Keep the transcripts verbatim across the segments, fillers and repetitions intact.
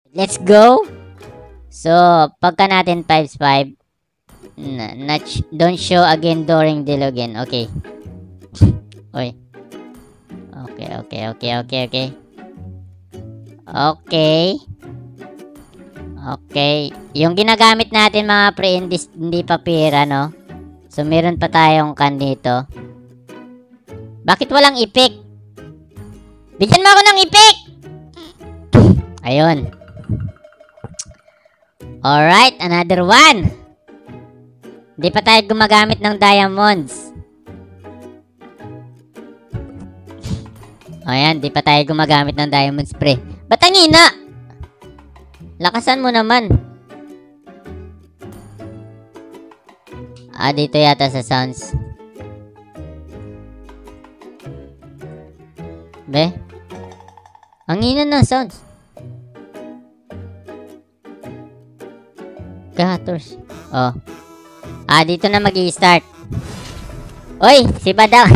Let's go. So, pagka natin five five, na, not, don't show again during the login. Okay. Oy. Okay, okay, okay, okay, okay. Okay. Okay. Yung ginagamit natin mga pre, hindi, hindi pa pira, no? So, meron pa tayong can dito. Bakit walang ipik? Bigyan mo ako ng ipik! Ayun. Alright, another one. Hindi pa tayo gumagamit ng diamonds. Ayan, di pa tayo gumagamit ng diamonds, pre. Ba't ang hina? Lakasan mo naman. Ah, dito yata sa sounds. Be? Ang hina ng sounds. Gators. Oh. Ah, dito na mag-i-start. Oy, si Badang.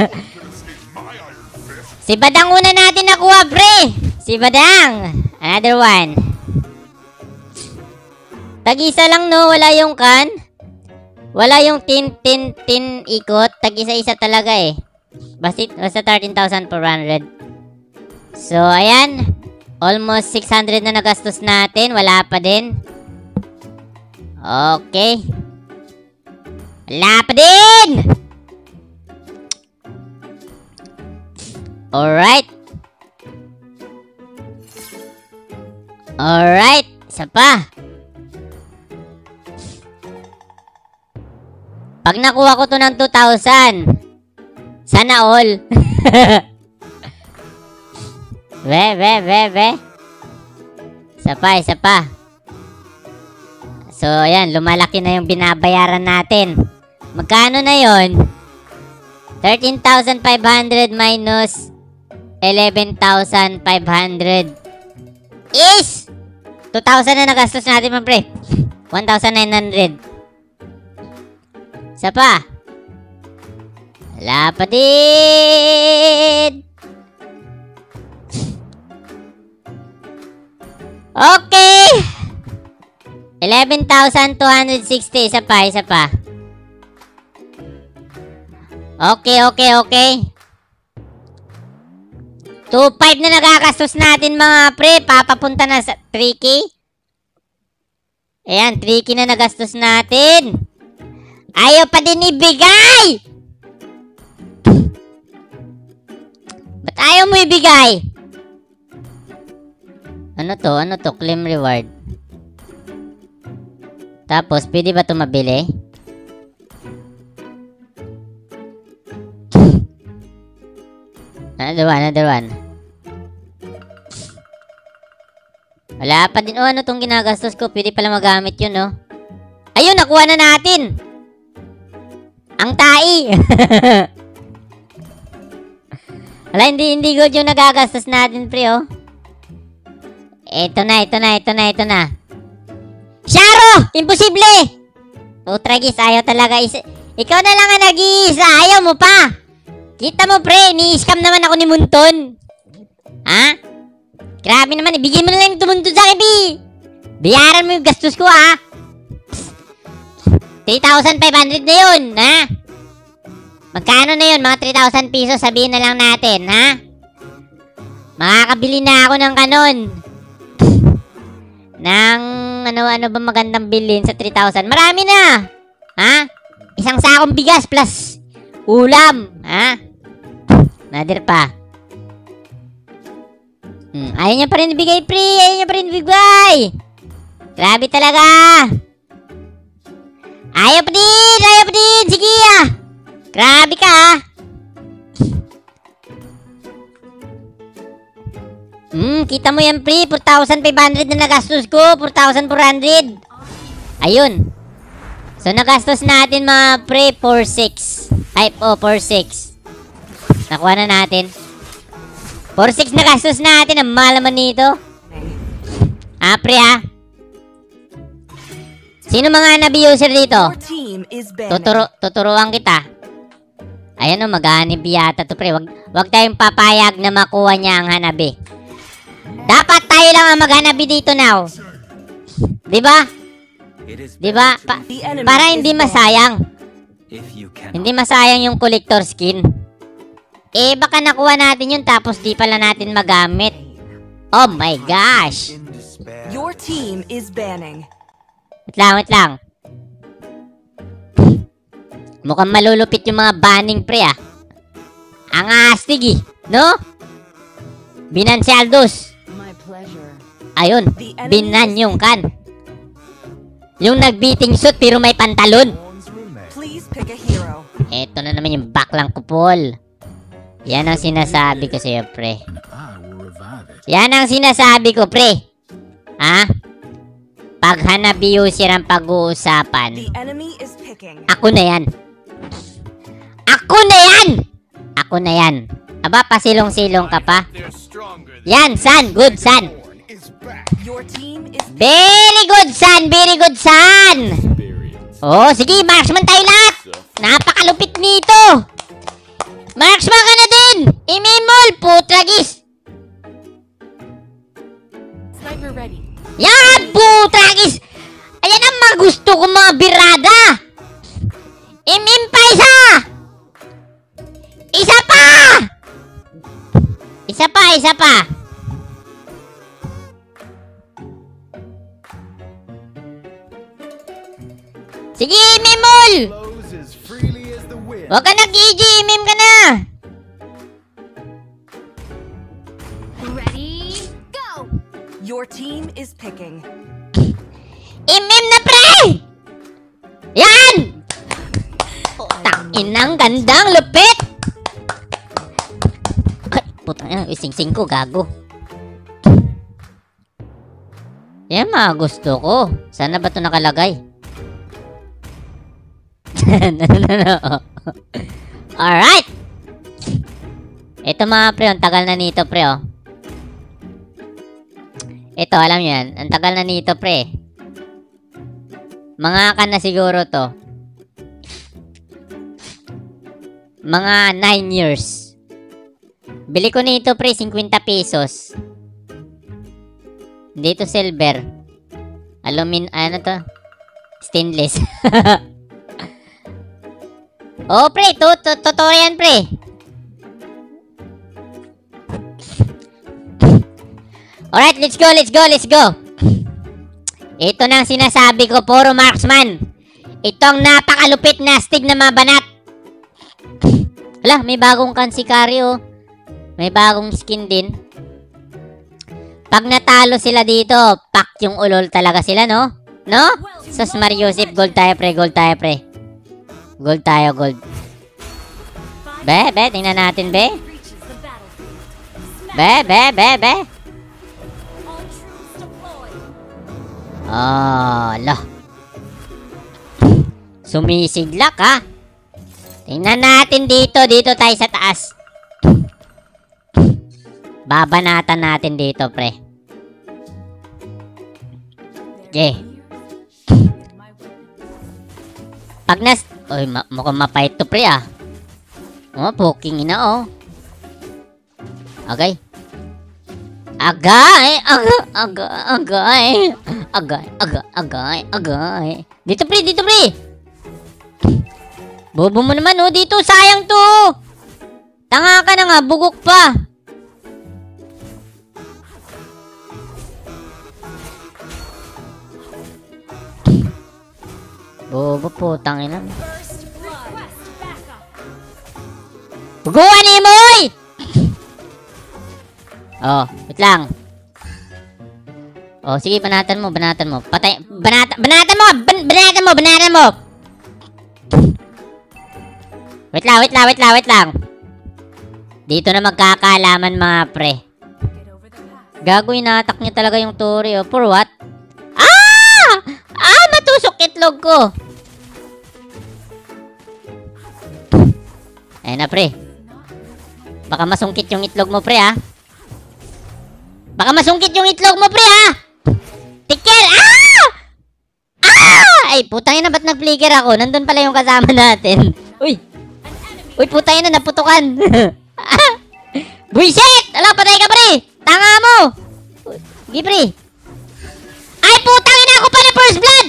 Si Badang una natin nakuha, pre. Si Badang. Another one. Tag-isa lang, no? Wala yung can. Wala yung tin, tin, tin ikot. Tag-isa-isa talaga, eh. Basta, basta thirteen thousand four hundred. So, ayan. Almost six hundred na nagastos natin. Wala pa din. Okay. Wala pa din! Alright. Alright. Isa pa. Pag nakuha ko to ng two thousand, sana all. Be, be, be, be. Isa pa, isa pa. So, ayan. Lumalaki na yung binabayaran natin. Magkano na yon? thirteen thousand five hundred minus eleven thousand five hundred is two thousand na nagastos natin, mga pre. one thousand nine hundred. Isa pa. Wala pa din. Okay. eleven thousand two hundred sixty. Isa pa, isa pa. Okay, okay, okay. two five na nagagastos natin, mga pre. Papapunta na sa three K. Ayan, three K na nagastos natin. Ayaw pa din ibigay. Ba't ayaw mo ibigay? Ano to? Ano to? Claim reward. Tapos, pwede ba ito mabili? Another one, another one. Wala pa din. Oh, ano tong ginagastos ko? Pwede pala magamit yun, no? Ayun, nakuha na natin. Ang tai. Wala, hindi, hindi good yung nagagastos natin, pre, oh. Ito na, ito na, ito na, ito na. Sharo! Imposible! Utragis, ayaw talaga. Is Ikaw na lang ang nag-iisa. Ayaw mo pa. Kita mo, pre, ni-scam naman ako ni Munton. Ha? Grabe naman, ibigay mo na lang yung tumunto sa akin, bi. Bayaran mo yung gastos ko, ha? three thousand five hundred na yun, ha? Magkano na yun? Mga three thousand pesos, sabihin na lang natin, ha? Makakabili na ako ng kanon. Ng, ano-ano ba magandang bilhin sa three thousand? Marami na! Ha? Isang sakong bigas plus ulam, ha? Nadir pa. Hmm, ayaw niya pa rin ibigay, pre. Ayaw niya pa rin ibigay. Grabe talaga. Ayaw pa din. Ayaw pa din. Sige, ah. Grabe ka, ah. Hmm, kita mo yan, pre. four thousand five hundred na nagastos ko. four thousand four hundred. Ayun. So, nagastos natin, mga pre, four six. Ay, oh, four six. Nakuha na natin. four six na gastos natin. Ang mahal naman nito. Ah, pre, ha? Sino mga Hanabi user dito? Tuturo, tuturuan kita. Ayan o, mag-Hanabi yata to, pre. Wag, wag tayong papayag na makuha niya ang Hanabi. Dapat tayo lang ang maghanabi dito now. Diba? Diba? Pa para hindi masayang. Hindi masayang yung collector skin. Eh, baka nakuha natin yun tapos di pala natin magamit. Oh my gosh. Your team is banning. Wait lang, wait lang. Mukhang malulupit yung mga banning pre ah. Ang astig eh, no? Binansyaldos. My pleasure. Ayun, binanyong kan. Yung nagbeating suit pero may pantalon. Please pick a hero. Eto na naman yung baklang kupol. Yan ang sinasabi ko sa'yo, pre. Yan ang sinasabi ko, pre. Ha? Pag hanabi user ang pag-uusapan, The enemy is picking. ako na yan. Ako na yan! Ako na yan. Aba, pasilong-silong ka pa. Yan, son. Good, son. Your team is Very good, son. Very good, son. Oh, sige. Marksman tayo lahat. Napakalupit nito. Marksman ka na din. Imimol. Putragis. sniper ready. Yan, putragis. Ayan ang mga gusto ko mga birada. Imim pa isa. Isa pa. Isa pa, isa pa. Sige, Mimol! Huwag ka nag-E G, mim ka na! Ready, go! Your team is picking. Imim na, pre! Yan! Putang inang gandang lupit! Ay, putang ina, sing-sing ko, gago. Yan mga gusto ko. Sana ba ito nakalagay? no, no, no. Alright! Ito mga pre, ang tagal na nito pre oh. Ito, alam nyo yan. Ang tagal na nito pre. Mga ka na siguro to. Mga nine years. Bili ko nito pre, fifty pesos. Dito silver. Alumin, ano to? Stainless. Oh, pre, to, to, totoo yan, pre. Alright, let's go, let's go, let's go. Ito na ang sinasabi ko, puro marksman. Itong napakalupit na astig na mga banat. Wala, may bagong kansikari, oh. May bagong skin din. Pag natalo sila dito, pak yung ulol talaga sila, no? No? Sus Mariusip, gold tayo, pre, gold tayo, pre. Gold tayo, gold. Be, be, tingnan natin, be. Be, be, be, be. Oh, lah. Sumisiglak, ha? Tingnan natin dito, dito tayo sa taas. Babanatan natin dito, pre. Okay. Pag nas... Uy, ma mukhang mapait to, pre, ah. Oh, poking ina, oh. Okay. Agay! Agay! Agay! Agay! Agay! Agay! Agay! Agay! Dito, pre! Dito, pre! Bobo mo naman, oh. Dito, sayang to. Tanga ka na nga. Bugok pa. Bobo po, tangina. Buguan ni Moy! Oh, wait lang. Oh, sige, banatan mo, banatan mo. Patay, banatan, banatan mo, ban, banatan mo, banatan mo. Wait lang, wait lang, wait lang, wait lang. Dito na magkakaalaman mga pre. Gago, inatak niya talaga yung Tori, oh. For what? Ah! Ah, matusok itlog ko. Ayun na, pre. Baka masungkit yung itlog mo, pre, ha? Baka masungkit yung itlog mo, pre, ha? Tikel! Ah! Ah! Ay, putang ina, ba't nag-flicker ako? Nandun pala yung kasama natin. Uy! Uy, putang ina, naputukan. Buisit! Ala, patay ka, pre! Tanga mo! Sige, pre. Ay, putang ina ako pa na first blood!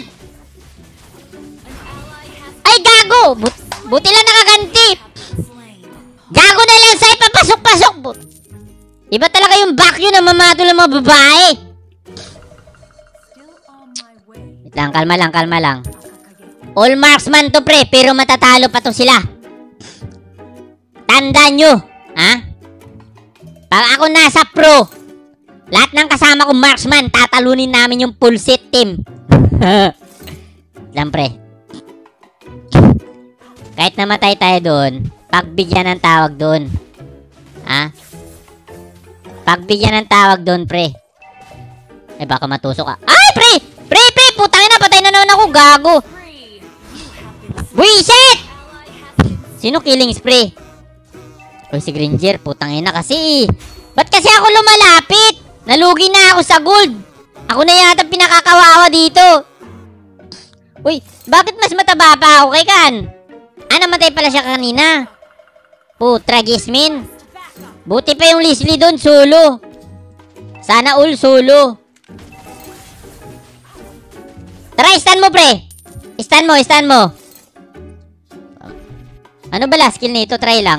Ay, gago! But buti lang nakaganti. Gago na lang sa'yo, papasok-pasok. But iba talaga yung vacuum na mamatol ng mga babae. Wait lang, kalma lang, kalma lang. All marksman to, pre, pero matatalo pa to sila. Tandaan nyo, ha? Pag ako nasa pro, lahat ng kasama kong marksman, tatalunin namin yung full set team. Lang, pre. Kahit namatay tayo doon, pagbigyan ng tawag doon. Ha? Pagbigyan ng tawag doon, pre. Eh, baka matusok ka. Ay, pre! Pre, pre! Putangin na, patay na naman ako, gago. Buisit! Sino killing spree? O si Granger, putangin na kasi. Ba't kasi ako lumalapit? Nalugi na ako sa gold. Ako na yata pinakakawawa dito. Uy, bakit mas mataba pa ako kay Kan? Ah, namatay pala siya kanina. Putra, Gismin. Buti pa yung Leslie doon, solo. Sana all solo. Tara, stand mo, pre. Stand mo, stand mo. Ano ba last skill nito? Try lang.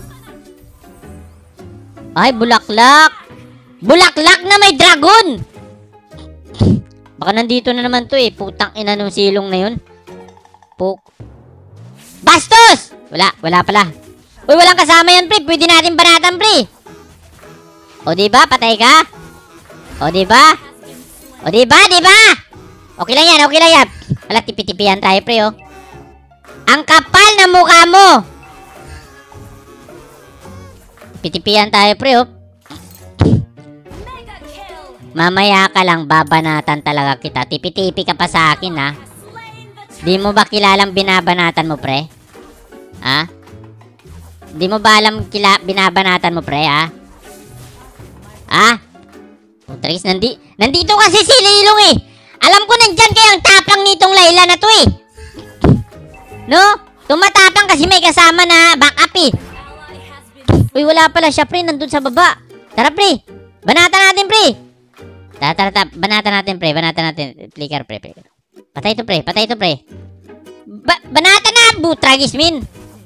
Ay, bulaklak. Bulaklak na may dragon. Baka nandito na naman to eh. Putang ina nung silong na yun. Puk. Bastos! Wala, wala pala. Uy, walang kasama yan, pre. Pwede natin banatan, pre. O, diba? Patay ka? O, diba? O, diba? Diba? Okay lang yan, okay lang yan. Wala, tipi-tipihan tayo, pre, oh. Ang kapal na mukha mo. Pitipian tayo, pre, oh. Mamaya ka lang, babanatan talaga kita. Tipi-tipi ka pa sa akin, ha? Di mo ba kilalang binabanatan mo, pre? Ha? Di mo ba alam kila binabanatan mo, pre, ha? Ha? Putrix, nandi nandito kasi si Lilong, eh. Alam ko nandyan kayang tapang nitong Layla na to, eh. No? Tumatapang kasi may kasama na backup, eh. Uy, wala pala siya, pre. Nandun sa baba. Tara, pre. Banatan natin, pre. Tara, tara, tara. Banatan natin, pre. Banatan natin. Flicker, pre. pre. Patay ito, pre. Patay ito, pre. Ba banatan na, butra, Gismin.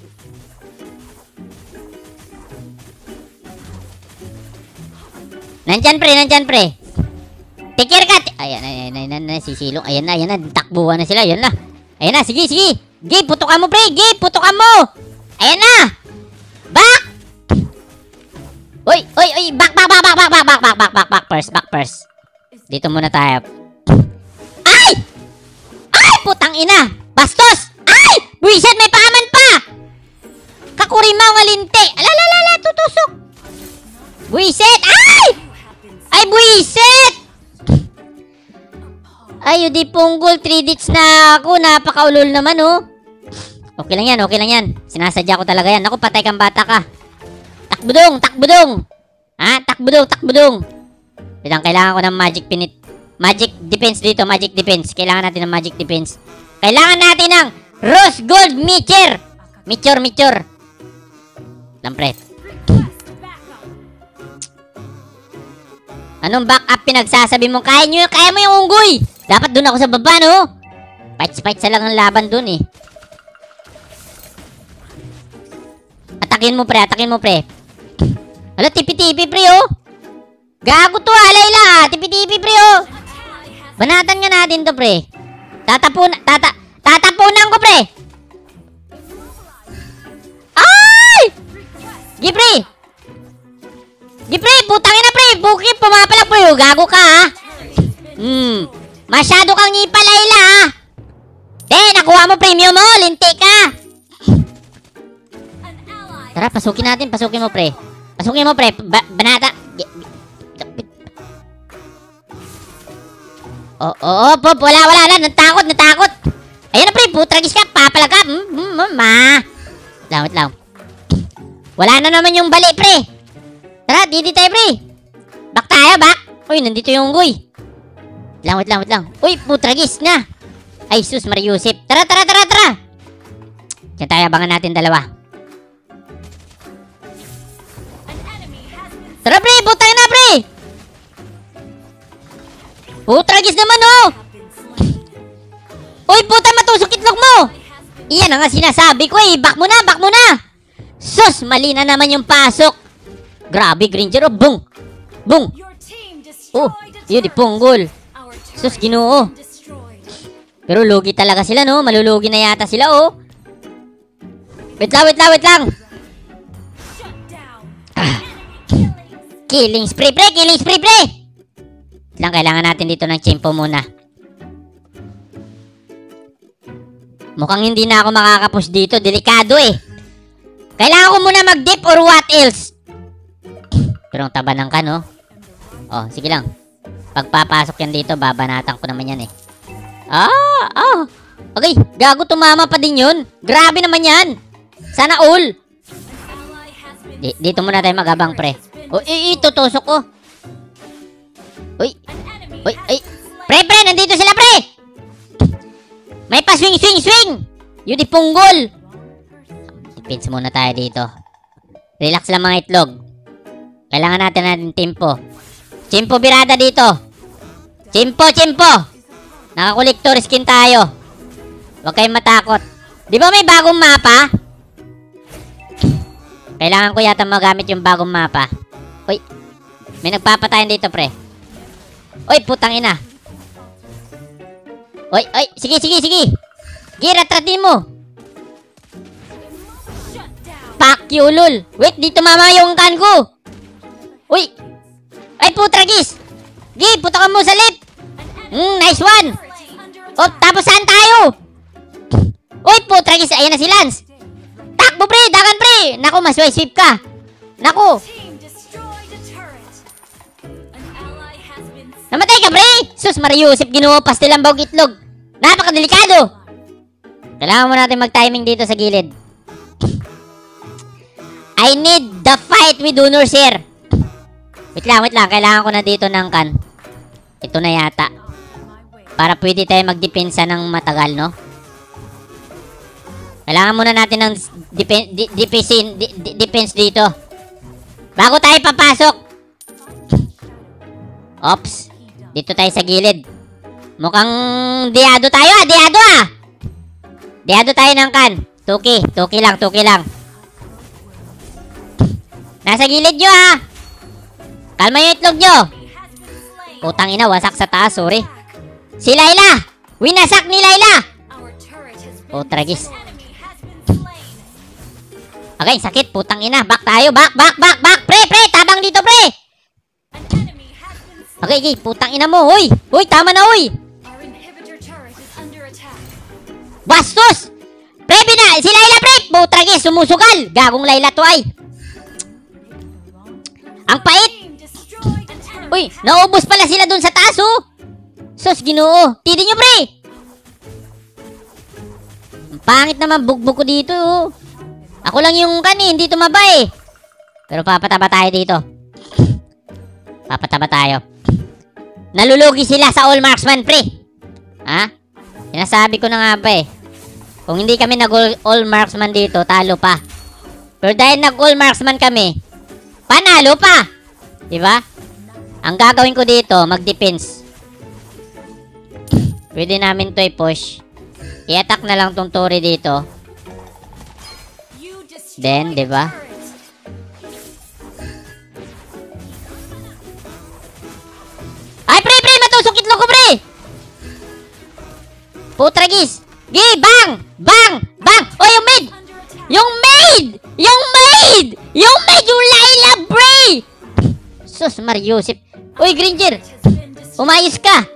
Nandyan, pre. Nandyan, pre. Take care ka. Ayan, ayan, ayan, ayan, ayan. Sisilong. Ayan na, ayan na. Takbuhan na sila. Ayan na. Ayan na. Sige, sige. Gay, putokan mo, pre. Gay, putokan mo. Ayan na. Back. Uy, uy, uy. Back, back, back, back, back, back, back, back, back, back, back, first, back, first. Dito muna tayo. Ay! Ay, putang ina. Bastos. Ay! Buisit, may paaman pa. Kakurimaw nga linte. Alalalala, tutusok. Buisit. Ay! Ay, buisit. Ay, di punggol. three dits na ako. Napakaulol naman, oh. Okay lang yan, okay lang yan. Sinasadya ko talaga yan. Naku, patay kang bata ka. Takbudong, takbudong. Ha? Takbudong, takbudong. Bilang kailangan ko ng magic pinit. Magic defense dito, magic defense. Kailangan natin ng magic defense. Kailangan natin ng Rose Gold Meteor. Meteor, meteor. Lampre. Anong backup pinagsasabi mo? Kaya nyo, kaya mo yung unggoy. Dapat dun ako sa baba, no? Fight-fight sa lang ng laban dun, eh. Atakin mo, pre. Atakin mo, pre. Hala, tipi-tipi, pre, oh. Gago to, ah, Layla. Tipi-tipi, pre, oh. Banatan nga natin to, pre. Tatapun, tata, tatapunan ko, pre. Ay! Gipre. Gipre, putangin na, pre. Bukip, pumapalak, pre. Oh, gago ka, ha. Hmm. Masyado kang ngipa, Layla, ha. Eh, nakuha mo premium mo. Linti ka. Tara, pasukin natin. Pasukin mo, pre. Pasukin mo, pre. Ba banata. Oh, oh, oh, pop. Wala, wala, wala. Natakot, natakot. Ayan na, pre. Putragis ka. Papalag ka. Mm, mm, mm, ma. Lawit lang. Wala na naman yung bali, pre. Tara, didi tayo, pre. Back tayo, back. Uy, nandito yung unggoy. Lang, wait lang, wait lang. Uy, putragis na. Ay, sus, Mariusip. Tara, tara, tara, tara. Diyan tayo, abangan natin dalawa. Tara, pre. Butang na, pre. tragis naman, oh! Uy, puta, matusok itlog mo! Iyan ang nga sinasabi ko, eh. Back mo na, back mo na! Sus, mali na naman yung pasok. Grabe, Granger, oh. Bung! Bung! Oh, yun, di punggol. Sus, ginoo. Pero lugi talaga sila, no? Malulugi na yata sila, oh. Wait lang, wait lang, wait lang. Ah. Killing spree, pre! Killing spree, pre! Wait lang, kailangan natin dito ng chimpo muna. Mukhang hindi na ako makakapush dito. Delikado, eh. Kailangan ko muna mag-dip or what else? Pero ang taba ng kan, oh. Oh, sige lang. Pagpapasok yan dito, babanatan ko naman yan, eh. Ah, ah. Okay, gago, tumama pa din yun. Grabe naman yan. Sana all. Di, dito muna tayo magabang, pre. Oh, eh, tutusok ko. Uy. Uy, ay. Pre, pre, nandito sila, pre. May pa swing, swing, swing. Yun, di punggol. Defense muna tayo dito. Relax lang, mga itlog. Kailangan natin natin tempo. Chimpo birada dito. Chimpo, chimpo. Nakakolektor skin tayo. Huwag kayong matakot. Di ba may bagong mapa? Kailangan ko yata magamit yung bagong mapa. Uy, may nagpapatayan dito, pre. Uy, putang ina. Uy, uy, sige, sige, sige. Gira, tratin mo. Fuck you, lol. Wait, dito mama yung kan ko. Uy. Ay, putragis. Gi, puta ka mo sa lip. Mm, nice one. Oh, tapos saan tayo? Uy, putragis. Ayan na si Lance. Takbo, pre. Dagan, pre. Naku, mas sweep ka. Naku. Namatay ka, pre. Sus, Mariusip, ginuo pastil ang bawg itlog. Napakadelikado. Kailangan mo natin mag-timing dito sa gilid. I need the fight with Honor, sir. Wait lang, wait lang. Kailangan ko na dito ng kan. Ito na yata. Para pwede tayo magdepensa ng matagal, no? Kailangan muna natin ng depen di defense, di di defense dito. Bago tayo papasok. Ops. Dito tayo sa gilid. Mukhang diado tayo, ah. Diado, ah. Diado tayo ng kan. Tuki. Tuki lang, tuki lang. Nasa gilid nyo, ha. Kalma yung itlog nyo. Putang ina, wasak sa taas, sorry. Si Layla. Winasak ni Layla. Oh, tragis. Okay, sakit, putang ina. Back tayo, back, back, back, back. Pre, pre, tabang dito, pre. Okay, okay, putang ina mo, huy. Huy, tama na, huy. Bastos. Pre, bina, si Layla, pre. Putragis, sumusugal. Gagong Layla to, ay. Ang pait. Uy, naubos pala sila dun sa taas, oh. Sus, ginoo. Titi nyo, pre. Ang pangit naman bugbog ko dito, oh. Ako lang yung kanin, hindi tumaba, eh. Pero papataba tayo dito. Papataba tayo. Nalulugi sila sa all marksman, pre. Ha? Sinasabi ko na nga ba, eh. Kung hindi kami nag-all marksman dito, talo pa. Pero dahil nag-all marksman kami, panalo pa. Diba? Ang gagawin ko dito, mag-defense. Pwede namin to i-push. I-attack na lang tong Tori dito. Then, diba? Ay, pre, pre! Matusok itlog ko, pre! Putragis! Gi, bang! Bang! Bang! O, yung maid! Yung maid! Yung maid! Yung maid! Yung Layla, pre! Sus, Mariusip. Uy, Granger! Umayos ka!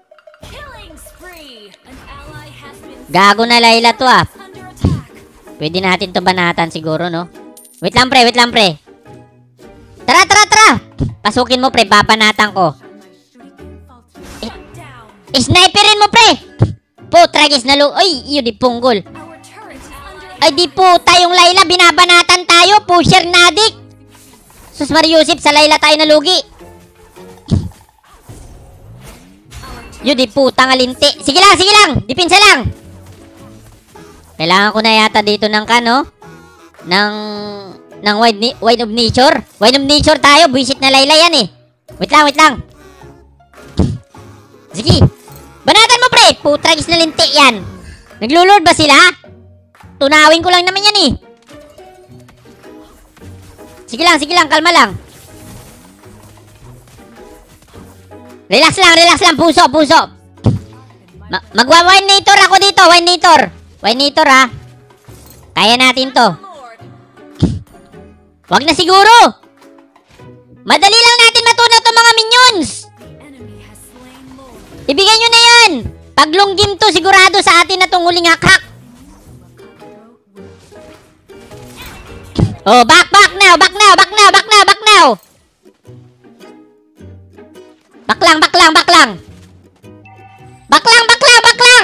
Gago na Layla to, ah. Pwede natin to banatan siguro, no? Wait lang, pre. Wait lang, pre. Tara, tara, tara! Pasukin mo, pre. Babanatan ko. Eh, sniperin mo, pre! Putragis na lo... Ay, yun, di punggol. Ay, di puta yung Layla. Binabanatan tayo. Pusher nadik. Sus, Mariusip. Sa Layla tayo nalugi. Yun, di puta nga linti. Sige lang, sige lang. Dipinsa lang. Kailangan ko na yata dito ng kano. Ng... Ng wide, wide of nature. Wide of nature tayo. Buisit na Layla yan, eh. Wait lang, wait lang. Sige. Banatan mo, pre. Putragis na linti yan. Naglulord ba sila? Tunawin ko lang naman yan eh. Sige lang, sige lang. Kalma lang. Relax lang, relax lang. Puso, puso. Ma Magwa-winator ako dito. Winator. Winator ha. Kaya natin to. Wag na siguro. Madali lang natin matunaw to mga minions. Ibigay nyo na yan. Pag long game to, sigurado sa atin na tong huling hakhak. Oh, back, back now, back now, back now, back now, back now. Back lang, back lang, back lang. Back lang, back lang, back lang.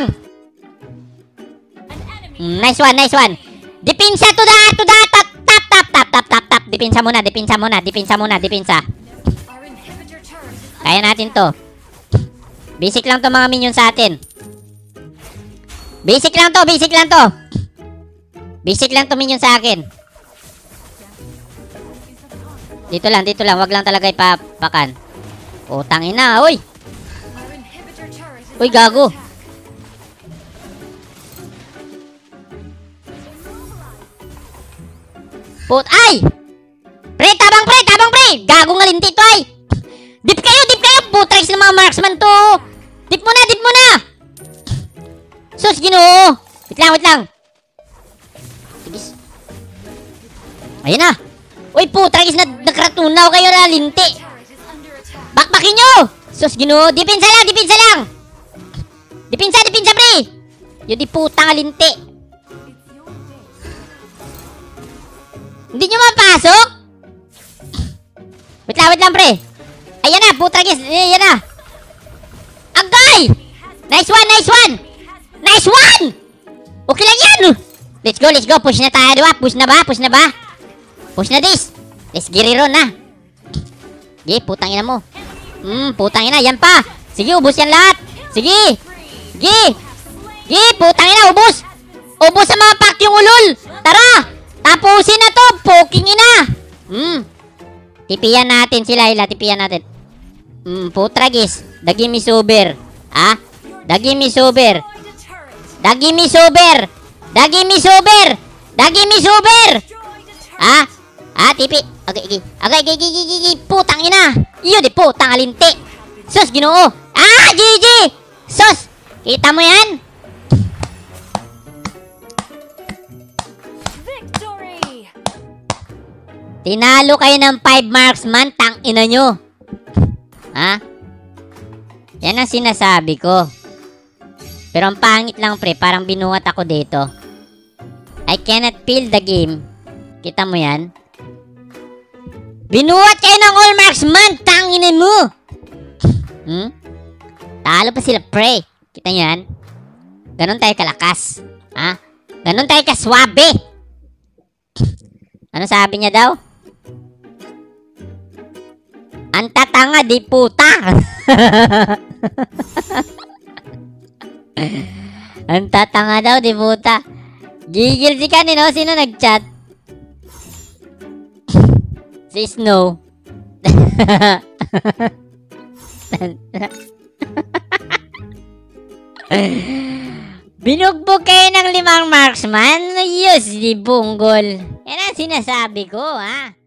Mm, nice one, nice one. Dipinsa to the, to the, tap, tap, tap, tap, tap, tap, tap. Dipinsa muna, dipinsa muna, dipinsa muna, dipinsa. Kaya natin to. Basic lang to mga minions sa atin. Basic lang to, basic lang to. Basic lang to minions sa akin. Dito lang, dito lang. Wag lang talaga ipapakan. Utang ina, uy. Uy, gago. Put, ay! Pre, tabang pre, tabang pre! Gago nga linti to ay! Dip kayo, dip kayo! Putrix ng mga marksman to! Dip mo na, dip mo na! Sus, ginoo! Wait lang, wait lang! Tigis. Ayun na! Uy, putrix na nakratunaw kayo na linti! Bakbakin nyo! Sus, ginoo! Dipinsa lang, dipinsa lang! Dipinsa, dipinsa pre! Yun di putang linti! Hindi nyo mapasok? Wait lang, wait lang pre! Ayan na, putragis. Ayan na. Agay! Nice one, nice one! Nice one! Okay lang yan! Let's go, let's go. Push na tayo, diba? Push na ba? Push na ba? Push na this. Let's get it on na. Sige, putang ina mo. Hmm, putang ina. Yan pa. Sige, ubos yan lahat. Sige. Sige. Sige, putang ina. Ubos. Ubos sa mga pack yung ulol. Tara. Tapusin na to. Poking ina. Hmm. Tipiyan natin sila, ila. Tipiyan natin. Hmm, putragis. Dagi mi sober. Ah? Dagi mi sober. Dagi mi sober. Dagi mi sober. Dagi mi sober. Ah? Ah, tipi. Okay, okay. Okay, okay, okay, okay, okay. Putang ina. Iyo di putang alinti. Sus, ginoo. Ah, G G. Sus. Kita mo yan? Victory! Tinalo kayo ng five marksman, tang ina nyo. Ha? Yan ang sinasabi ko. Pero ang pangit lang pre, parang binuhat ako dito. I cannot feel the game. Kita mo yan? Binuhat kayo ng all marksman, tang ina mo. Hmm? Talo pa sila pre. Kita nyo yan? Ganon tayo kalakas. Ha? Ganon tayo kaswabe. Ano sabi niya daw? Ang tatanga di puta. Ang tatanga daw di puta. Gigil si kanino? Sino nag-chat? Si Snow. Binugbog kayo ng limang marksman? Yes, di bunggol. Yan ang sinasabi ko, ha?